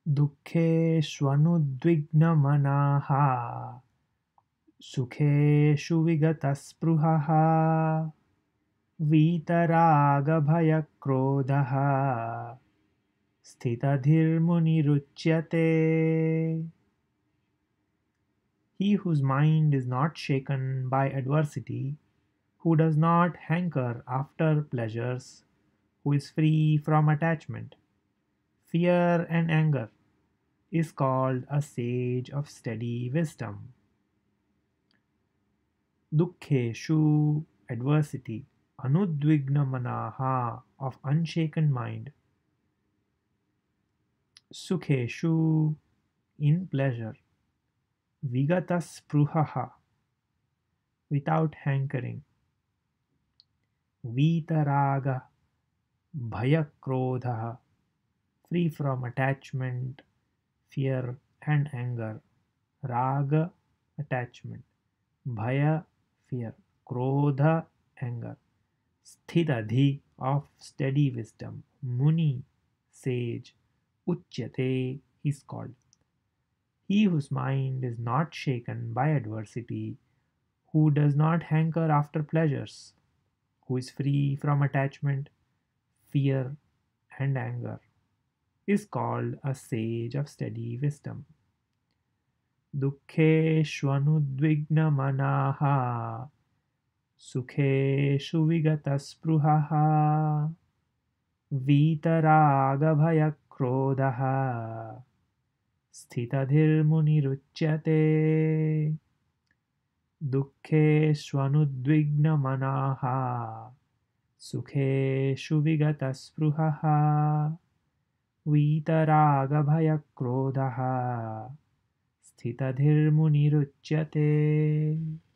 दुःखेष्वनुद्विग्नमनाः सुखेषु विगतस्पृहः वीतरागभयक्रोधः स्थितधीर्मुनिरुच्यते. He whose mind is not shaken by adversity, who does not hanker after pleasures, who is free from attachment, fear and anger, is called a sage of steady wisdom. Dukkheshu, adversity, anudvigna manaha, of unshaken mind, sukheshu, in pleasure, vigatasspruhaha, without hankering, vitaraga, bhayakrodha, free from attachment, fear and anger, raga, attachment, bhaya, fear, krodha, anger, sthitadhi, of steady wisdom, muni, sage, uchyate, is called. He whose mind is not shaken by adversity, who does not hanker after pleasures, who is free from attachment, fear, and anger, is called a sage of steady wisdom. Dukkheshvanudvignamanaha sukeshu vigatasspruhaha वीतरागभयक्रोधः स्थितधीर्मुनिरुच्यते. दुःखेष्वनुद्विग्नमनाः सुखेषु विगतस्पृहः वीतरागभयक्रोधः स्थितधीर्मुनिरुच्यते.